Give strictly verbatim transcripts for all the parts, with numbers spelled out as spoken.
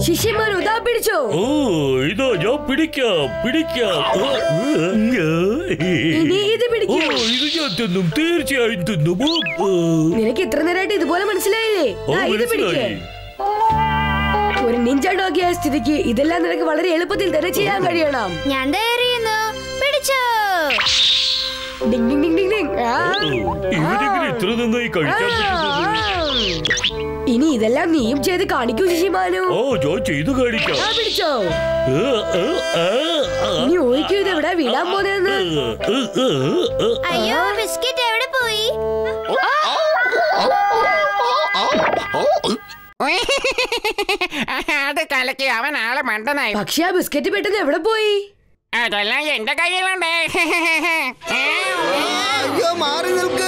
ശിശിമാനു ദാ പിടിച്ചോ. ഓ ഇതാ ഞാൻ പിടിക്കാം പിടിക്കാം. ഇനി ഇത് പിടിക്കൂ. ഓ ഇത് ഞാൻ തിന്നും, തീർച്ചയായും തിന്നും. നിനക്ക് ഇത്ര നേരമായിട്ട് ഇതുപോലെ മനസ്സിലായില്ലേ? ഇത് പിടിക്കേ. ഒരു നിഞ്ച ഡോഗിയായ സ്ഥിതിക്ക് ഇതെല്ലാം നിനക്ക് വളരെ എളുപ്പത്തിൽ തന്നെ ചെയ്യാൻ കഴിയണം. ഞാൻ ധൈര്യന്നു പിടിച്ചോ. ഡിങ് ഡിങ് ഡിങ് ഡിങ്. ഇവരെങ്ങനെ ഇത്ര നന്നായി കഴിക്കാൻ പറ്റുന്നത്? ഇനി ഇതെല്ലാം നീയും ചെയ്ത് കാണിക്കൂ ശിശിമാനു. ഓ ഞാൻ ചെയ്തു കാണിക്കാം. പിടിച്ചോ. ഇനി ഓടിക്കൂ. ഇത് എവിടെ വീഴാൻ പോന്നെന്ന്. അയ്യോ ബിസ്ക്കറ്റ് എവിടെ പോയി? അത് കലക്കി അവൻ ആളെ മണ്ടനായി. പക്ഷെ ആ ബിസ്ക്കറ്റ് പെട്ടെന്ന് എവിടെ പോയി? അതെല്ലാം എന്റെ കയ്യിലുണ്ട്. അയ്യോ മാറി നിൽക്ക്.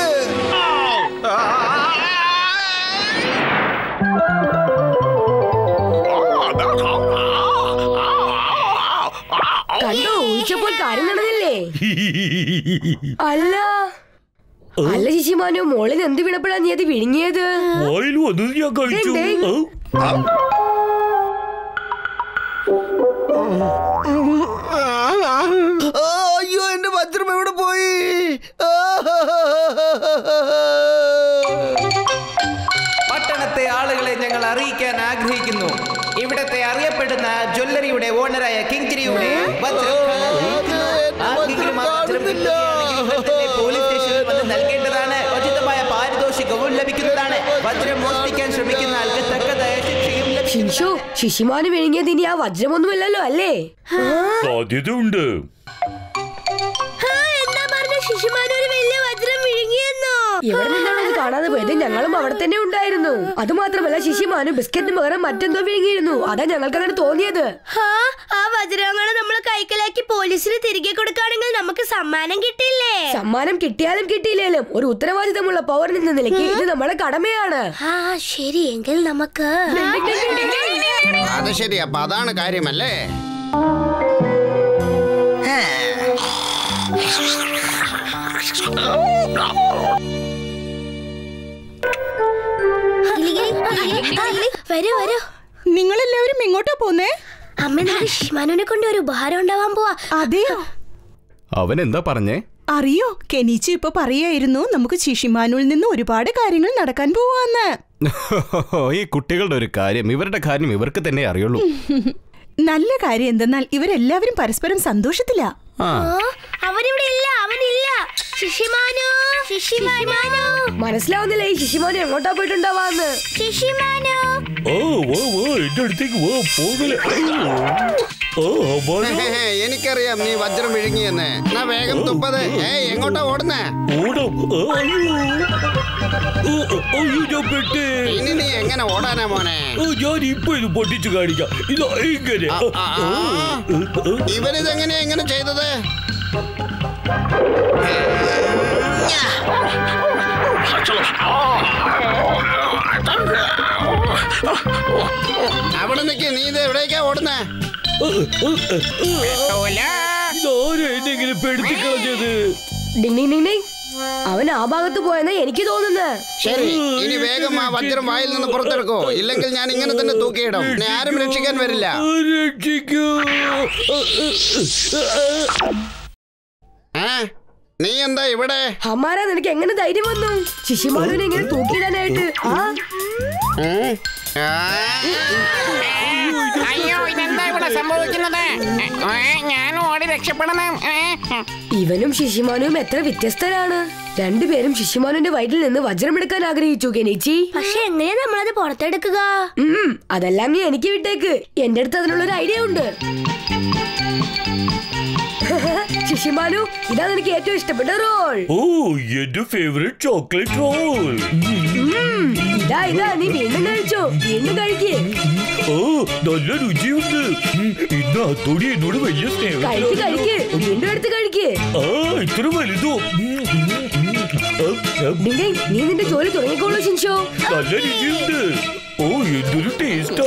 കണ്ടോ ഒഴിച്ചപ്പോൾ കാര്യം നടന്നില്ലേ? അല്ല അല്ല ശിശിമാനു, മോളിൽ എന്ത് വീണപ്പോഴാ നീ അത് വിഴുങ്ങിയത്? ഞാൻ കഴിച്ചു. അയ്യോ എന്റെ വജ്രം എവിടെ പോയി? പട്ടണത്തെ ആളുകളെ ഞങ്ങൾ അറിയിക്കാൻ ആഗ്രഹിക്കുന്നു. ഇവിടത്തെ അറിയപ്പെടുന്ന ജ്വല്ലറിയുടെ ഓണറായ കിങ്ചിരിയുടെ വജ്രം പോലീസ് സ്റ്റേഷനിൽ വന്ന് നൽകേണ്ടതാണ്. ഉചിതമായ പാരിതോഷികവും ലഭിക്കുന്നതാണ്. വജ്രം മോഷ്ടിക്കാൻ ശ്രമിക്കുന്ന ആൾക്ക് തക്കതായ ശിക്ഷയും ലഭിക്കും. ശിശിമാനു വിഴുങ്ങിയത് ഇനി ആ വജ്രമൊന്നുമില്ലല്ലോ അല്ലേ? സാധ്യതയുണ്ട്. എവിടെ നിന്നാണ് കാണാതെ പോയത്? ഞങ്ങളും അവിടെ തന്നെ ഉണ്ടായിരുന്നു. അത് മാത്രമല്ല ശിശിമാനു ബിസ്ക്കറ്റിന് പകരം മറ്റെന്തോ വിഴുങ്ങിയിരുന്നു. അതാ ഞങ്ങൾക്ക് അങ്ങനെ തോന്നിയത്. ആ വജ്രങ്ങളെ നമ്മൾ കൈക്കലാക്കി പോലീസിന് തിരികെ കൊടുക്കുകയാണെങ്കിൽ നമുക്ക് സമ്മാനം കിട്ടില്ലേ? സമ്മാനം കിട്ടിയാലും കിട്ടിയില്ലേലും ഒരു ഉത്തരവാദിത്തമുള്ള പൗരൻ എന്ന നിലയ്ക്ക് ഇത് നമ്മുടെ കടമയാണ്. ആ ശരി, എങ്കിൽ നമുക്ക് അത് ശരി. അപ്പൊ അതാണ് കാര്യമല്ലേ? വരൂ വരൂ. നിങ്ങളെല്ലാവരും ഇങ്ങോട്ടാ പോന്നേ? അമ്മ നമുക്ക് ശിശിമാനുവിനെ കൊണ്ട് ഒരു ഉപഹാരം ഉണ്ടാവാൻ പോവാ. അതെയോ? അവൻ എന്താ പറഞ്ഞേ? അറിയോ, കെനീച്ചി ഇപ്പൊ പറയായിരുന്നു നമുക്ക് ശിശിമാനുവിൽ നിന്ന് ഒരുപാട് കാര്യങ്ങൾ നടക്കാൻ പോവാന്ന്. ഈ കുട്ടികളുടെ ഒരു കാര്യം, ഇവരുടെ കാര്യം ഇവർക്ക് തന്നെ അറിയുള്ളൂ. നല്ല കാര്യം എന്തെന്നാൽ ഇവരെല്ലാവരും പരസ്പരം സന്തോഷത്തിലാ. അവനിവിടെ ഇല്ല, അവനില്ല. ശിശിമാനു, ശിശിമാനു. മനസ്സിലാവുന്നില്ല ഈ ശിശിമാനു എങ്ങോട്ടാ പോയിട്ടുണ്ടാവാന്ന്. ശിശിമാനു. ഓ ഓ ഓ എന്റെ അടുത്തേക്ക് ഓ പോകല. എനിക്കറിയാം നീ വജ്രം വിഴുങ്ങിയെന്ന്. എന്നാ വേഗം തുപ്പത്. ഏയ് എങ്ങോട്ടാ ഓടുന്നേ? ഓടും. ഇനി നീ എങ്ങനെ ഓടാനാ മോനെ? ഞാൻ ഇപ്പൊ ഇത് പൊട്ടിച്ചു കാണിക്കാം. ഇത് ഇങ്ങനെ. ഇവനിതെങ്ങനെയാ എങ്ങനെ ചെയ്തത്? അവിടെ നിൽക്കി. നീ ഇത് എവിടേക്കാ ഓടുന്നേ? ഇതെങ്ങനെ പെടുത്തി കളഞ്ഞത്? അവൻ ആ ഭാഗത്ത് പോയെന്നാ എനിക്ക് തോന്നുന്നത്. ശരി, ഇനി വേഗം ആ വജ്രം വായിൽ നിന്ന് പുറത്തെടുക്കോ, ഇല്ലെങ്കിൽ ഞാൻ ഇങ്ങനെ തന്നെ തൂക്കിയിടും. എന്നെ ആരും രക്ഷിക്കാൻ വരില്ല. രക്ഷിക്കൂ. നീ എന്താ ഇവിടെ? അമ്മാരാ, നിനക്ക് എങ്ങനെ ധൈര്യം വന്നു ശിശിമാനുവിനെ ഇങ്ങനെ തൂക്കിയിടാനായിട്ട്? അയ്യോ ഇതെന്താ ഇവിടെ സംഭവിക്കുന്നത്? ഞാൻ ഓടി രക്ഷപ്പെടണം. ഇവനും ശിശിമാനുവും എത്ര വ്യത്യസ്തരാണ്. രണ്ടുപേരും ശിശിമാനുവിന്റെ വയറ്റിൽ നിന്ന് വജ്രമെടുക്കാൻ ആഗ്രഹിച്ചു കെനീച്ചി. പക്ഷെ എങ്ങനെയാ നമ്മളത് പുറത്തെടുക്കുക? അതെല്ലാം നീ എനിക്ക് വിട്ടേക്ക്. എന്റെ അടുത്ത് അതിനുള്ള ഒരു ഐഡിയ ഉണ്ട്. ശിശിമാനു, ഇതാ നിനക്ക് ഏറ്റവും ഇഷ്ടപ്പെട്ട റോൾ. ഓ എന്റെ ഫേവറേറ്റ് ചോക്ലേറ്റ് റോൾ. ഇതാ ഇതാ നീ വീണ്ടും കഴിച്ചോ. വീണ്ടും കഴിക്കേ. ഓ നല്ല രുചിയുണ്ട്. ഇന്ന് അത്തോടി എന്നോട് വലിയ സ്നേഹം. കഴിക്ക് കഴിക്ക്. വീണ്ടും എടുത്ത് കഴിക്കേ. ആ ഇത്ര വലുതോ? നീ നിന്റെ ജോലി തുടങ്ങിക്കോളൂ ഷിൻഷോ. നല്ല രുചിയുണ്ട്. ഓ എന്തൊരു ടേസ്റ്റാ.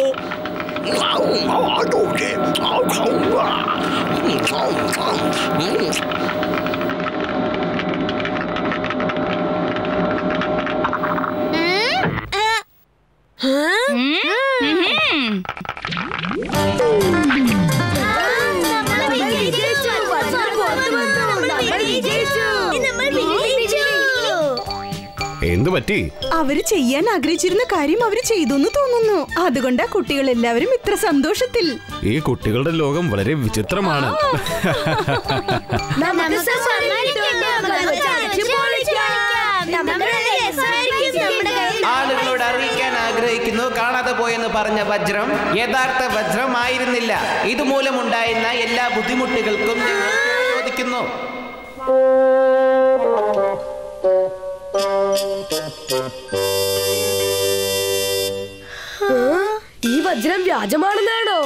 എന്തു പറ്റി? അവര് ചെയ്യാൻ ആഗ്രഹിച്ചിരുന്ന കാര്യം അവര് ചെയ്തു എന്ന് തോന്നുന്നു. അതുകൊണ്ടാ കുട്ടികൾ എല്ലാവരും ഇത്ര സന്തോഷത്തിൽ. ഈ കുട്ടികളുടെ ലോകം വളരെ വിചിത്രമാണ്. ആളുകളോട് അറിയിക്കാൻ ആഗ്രഹിക്കുന്നു, കാണാതെ പോയെന്ന് പറഞ്ഞ വജ്രം യഥാർത്ഥ വജ്രം ആയിരുന്നില്ല. ഇതുമൂലമുണ്ടായിരുന്ന എല്ലാ ബുദ്ധിമുട്ടുകൾക്കും ഞങ്ങൾ ചോദിക്കുന്നു. ഈ വജ്രം വ്യാജമാണെന്നാണോ?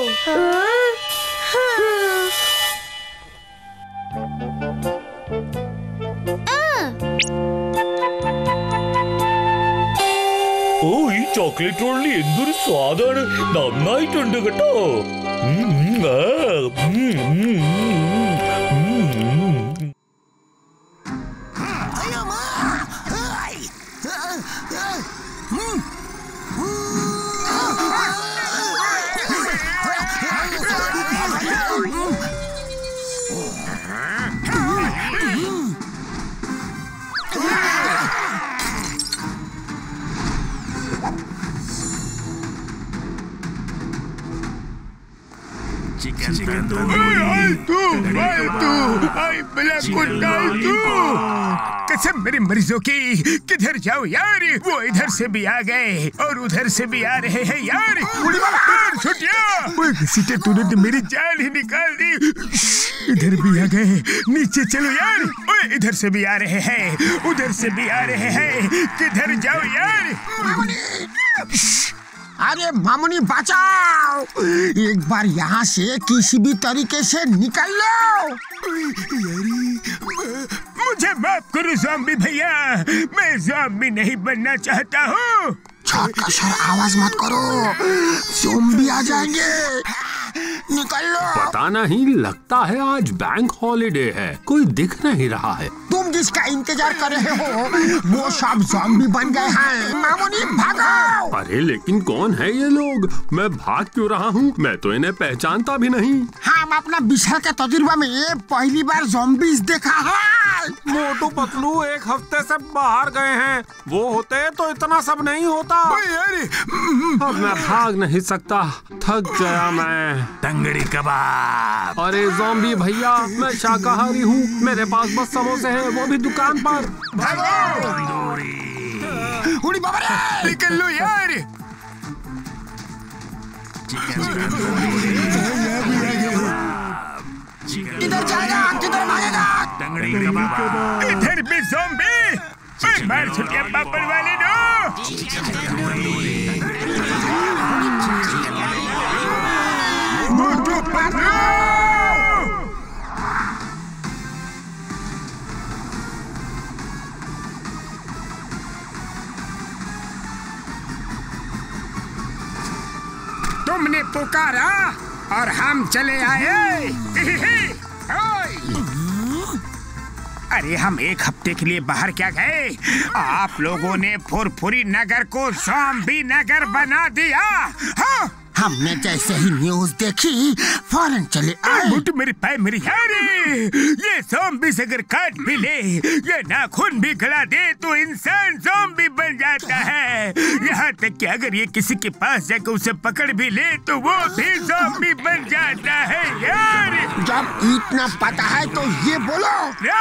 ഓ, ഈ ചോക്ലേറ്റ് റോളിൽ എന്തൊരു സ്വാദാണ്. നന്നായിട്ടുണ്ട് കേട്ടോ. ഉം, ഉം, ആ, ഉം, ഉം, ഉം, ഉം. कसम मेरे मरीजों की, किधर जाओ यार? वो इधर से भी आ गए और उधर से भी आ रहे हैं यार। सीटे तूने तो मेरी जान ही निकाल दी। इधर भी आ गए, नीचे चलो यार। ओए इधर से भी आ रहे हैं, उधर से भी आ रहे हैं, किधर जाओ यार? अरे मामुनी बचाओ, एक बार यहाँ से किसी भी तरीके से निकल लो। मुझे माफ करो ज़ॉम्बी भैया, मैं ज़ॉम्बी नहीं बनना चाहता हूँ। छोटा सर आवाज मत करो, ज़ॉम्बी आ जाएंगे, निकल लो। पता नहीं, लगता है आज बैंक हॉलिडे है, कोई दिख नहीं रहा है। तुम जिसका इंतजार कर रहे हो वो सब ज़ॉम्बी बन गए हैं। मामुनी भागो। अरे लेकिन कौन है ये लोग? मैं भाग क्यों रहा हूँ? मैं तो इन्हें पहचानता भी नहीं। हम अपना बिछड़ के तजुर्बा में ये पहली बार ज़ॉम्बीज़ देखा है। मोटू पतलू एक हफ्ते से बाहर गए हैं, वो होते तो इतना सब नहीं होता। अब मैं भाग नहीं सकता, थक गया मैं। तंगड़ी कबाब। अरे ज़ॉम्बी भैया, मैं शाकाहारी हूँ, मेरे पास बस समोसे हैं, वो भी दुकान पर। उड़ी बाबा रे, निकल लो यार। किधर जाएगा, किधर भागेगा? तंगड़ी कबाब। इधर भी ज़ॉम्बी। मार छुटिया पापड़ वाले नो। मोटू पतलू। तुमने पुकारा और हम चले आए। अरे हम एक हफ्ते के लिए बाहर क्या गए, आप लोगों ने फुरफुरी नगर को ज़ॉम्बी नगर बना दिया। हाँ? हमने जैसे ही न्यूज़ देखी फौरन चले आए। मुट मेरे पैर मेरी यारी, ये ज़ॉम्बी से अगर काट भी ले, ये नाखून भी गला दे तो इंसान ज़ॉम्बी बन जाता है। यहाँ तक कि अगर ये किसी के पास जाकर उसे पकड़ भी ले तो वो भी ज़ॉम्बी बन जाता है यार। जब इतना पता है तो ये बोलो,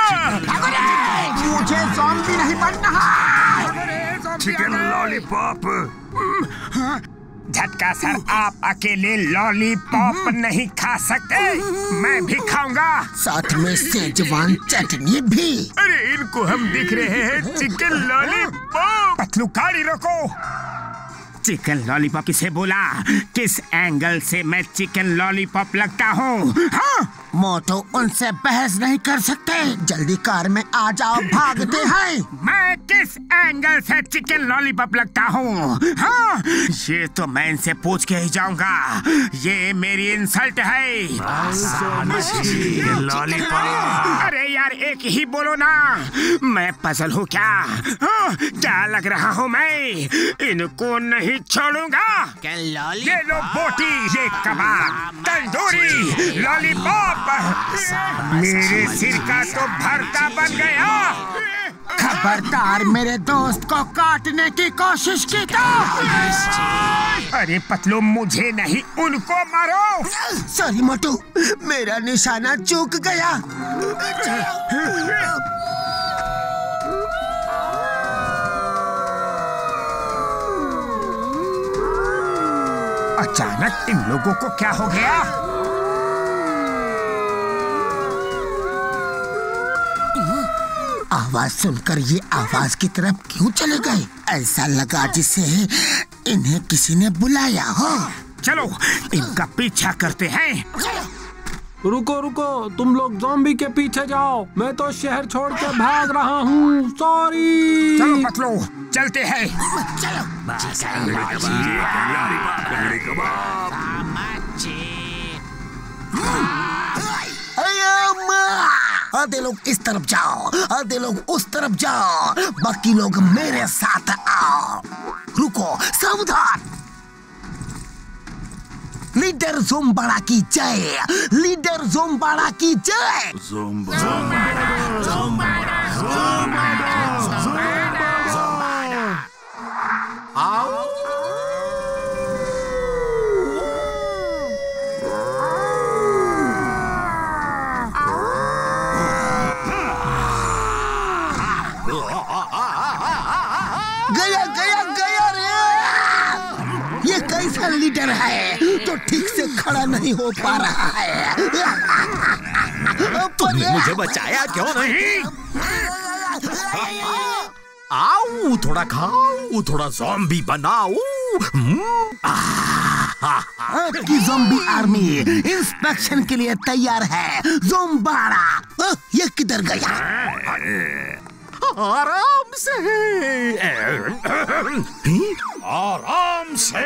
मुझे ज़ॉम्बी नहीं बनना है। Chicken lollipop. झटका सर, आप अकेले लॉलीपॉप नहीं खा सकते, मैं भी खाऊंगा, साथ में सेजवान चटनी भी। अरे इनको हम दिख रहे हैं चिकन लॉलीपॉप। पतलू गाड़ी रोको। चिकन लॉलीपॉप किसे बोला? किस एंगल से मैं चिकन लॉलीपॉप लगता हूँ? हाँ? मोटो उनसे बहस नहीं कर सकते, जल्दी कार में आ जाओ, भागते हैं। मैं किस एंगल से चिकन लॉलीपॉप लगता हूँ? हाँ? ये तो मैं इनसे पूछ के ही जाऊंगा, ये मेरी इंसल्ट है। लॉलीपॉप। अरे यार एक ही बोलो ना, मैं पजल हूँ क्या? हाँ? क्या लग रहा हूँ मैं? इनको नहीं छोड़ूंगा। ये लो बोटी, ये कबाब, तंदूरी, लॉलीपॉप, मेरे सिर का तो भरता बन गया। खबरदार मेरे दोस्त को काटने की कोशिश की तो। अरे पतलू, मुझे नहीं, उनको मारो। सॉरी मोटू, मेरा निशाना चूक गया। अचानक इन लोगों को क्या हो गया? आवाज सुनकर ये आवाज की तरफ क्यों चले गए? ऐसा लगा जिसे इन्हें किसी ने बुलाया हो। चलो इनका पीछा करते हैं। रुको रुको, तुम लोग ज़ॉम्बी के पीछे जाओ, मैं तो शहर छोड़ के भाग रहा हूँ। सॉरी। चलो पतलू, चलते हैं। आधे लोग इस तरफ जाओ, आधे लोग उस तरफ जाओ, बाकी लोग मेरे साथ आओ। रुको, सावधान। लीडर ज़ोम्बाड़ा की जय, लीडर ज़ोम्बाड़ा की जय। आओ। गया गया गया रे! ये कैसा लीडर है जो ठीक से खड़ा नहीं हो पा रहा है? तुमने मुझे बचाया क्यों नहीं? आओ, थोड़ा खाओ, थोड़ा ज़ॉम्बी बनाओ। आपकी ज़ॉम्बी आर्मी इंस्पेक्शन के लिए तैयार है। ज़ोम्बाड़ा, ये किधर गया? आराम से, आराम से।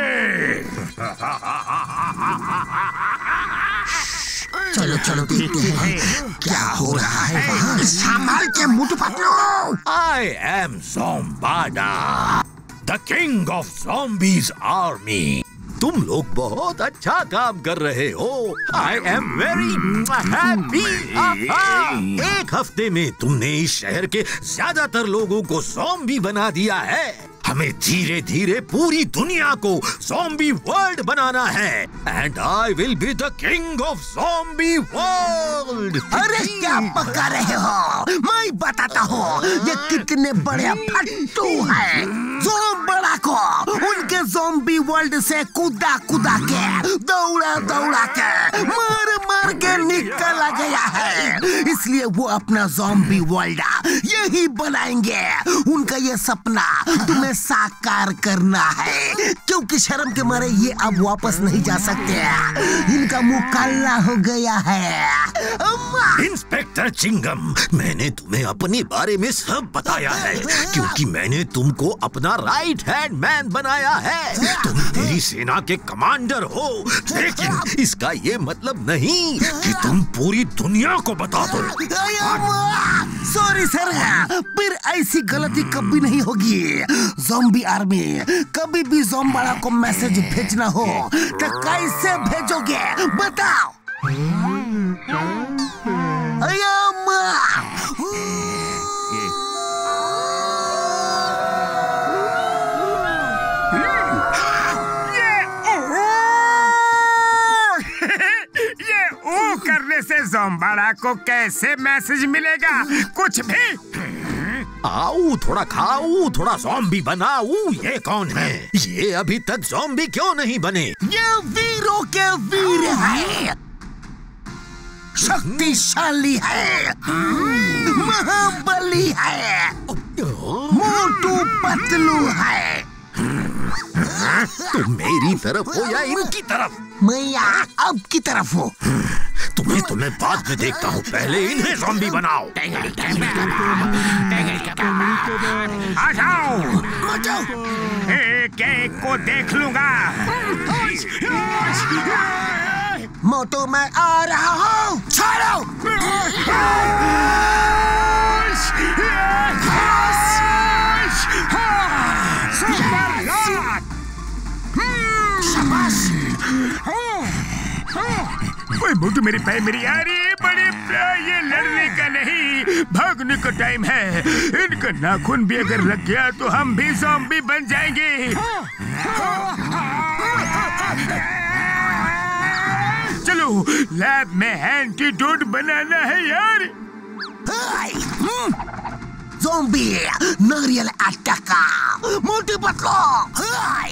चलो चलो देखते हैं क्या हो रहा है वहाँ। संभाल के मुट्ठी पकड़ो। I am Zombada, the king of zombies army. तुम लोग बहुत अच्छा काम कर रहे हो। I am very happy. एक हफ्ते में तुमने इस शहर के ज्यादातर लोगों को ज़ॉम्बी बना दिया है। हमें धीरे धीरे पूरी दुनिया को ज़ॉम्बी वर्ल्ड बनाना है। And I will be the king of zombie world. अरे क्या पका रहे हो? मैं बताता हूँ ये कितने बड़े फट्टू हैं। ज़ोम्बाड़ा को उनके ज़ॉम्बी वर्ल्ड से कूदा कूदा के, दौड़ा दौड़ा के, मार मार के निकला गया है। इसलिए वो अपना ज़ॉम्बी वर्ल्ड यही बनाएंगे। उनका ये सपना तुम्हें साकार करना है, क्योंकि शर्म के मारे ये अब वापस नहीं जा सकते। इनका मुंह काला हो गया है। इंस्पेक्टर चिंगम, मैंने तुम्हें अपने बारे में सब बताया है, क्योंकि मैंने तुमको अपना राइट हैंड मैन बनाया है। तुम तेरी सेना के कमांडर हो, लेकिन इसका ये मतलब नहीं कि तुम पूरी दुनिया को बता दो। सॉरी सर, फिर ऐसी गलती कभी नहीं होगी। ज़ॉम्बी आर्मी, कभी भी ज़ोम्बाड़ा को मैसेज भेजना हो तो कैसे भेजोगे बताओ? ये ओ करने से ज़ोम्बाड़ा को कैसे मैसेज मिलेगा? कुछ भी। आओ, थोड़ा खाओ, थोड़ा ज़ॉम्बी बनाओ। ये कौन है? ये अभी तक ज़ॉम्बी क्यों नहीं बने? ये वीरों के वीर है, शक्तिशाली है, महाबली है, मोटू पतलू है। तुम मेरी तरफ हो या इनकी तरफ? मैं यहाँ अब की तरफ हूँ। तुम्हें तुम्हें बाद में देखता हूँ, पहले इन्हें ज़ॉम्बी बनाओ। आ जाओ, एक एक को देख लूंगा। मोटू मैं आ रहा हूँ, छोड़ो। ओए मोटू, मेरे पैर, मेरी यारी बड़े, ये लड़ने का नहीं। भागने का टाइम है। इनका नाखून भी अगर लग गया तो हम भी ज़ॉम्बी बन जाएंगे। चलो लैब में एंटीडोट बनाना है यार। ज़ॉम्बी नारियल अटका मोटी पतलो।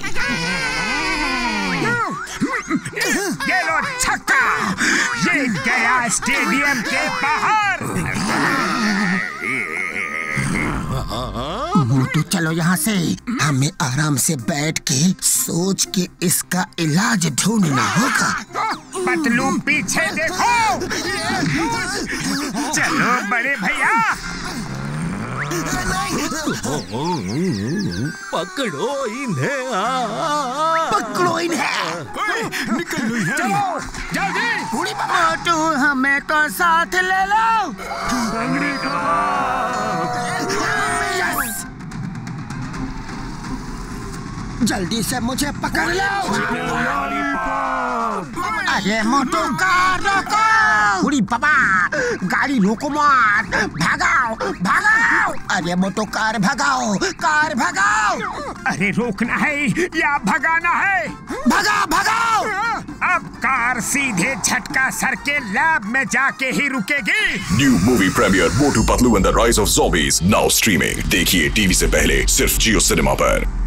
ये लो छक्का, ये गया स्टेडियम के बाहर। मोटू चलो यहाँ से, हमें आराम से बैठ के सोच के इसका इलाज ढूंढना होगा। पतलू पीछे देखो। चलो बड़े भैया। पकड़ो इन्हें, पकड़ो इन्हें। निकल लो यहाँ। चलो जल्दी। मोटू हमें तो साथ ले लो। जल्दी से मुझे पकड़ लो। अरे मोटू कार रोको। उड़ी बाबा, गाड़ी रोको मत, भगाओ भगाओ। अरे मोटू कार भगाओ, कार भगाओ। अरे रोकना है या भगाना है? भगाओ भगाओ। अब कार सीधे झटका सर के लैब में जाके ही रुकेगी। New movie premiere Motu Patlu and the rise of zombies now streaming. देखिए टीवी से पहले सिर्फ जियो सिनेमा पर।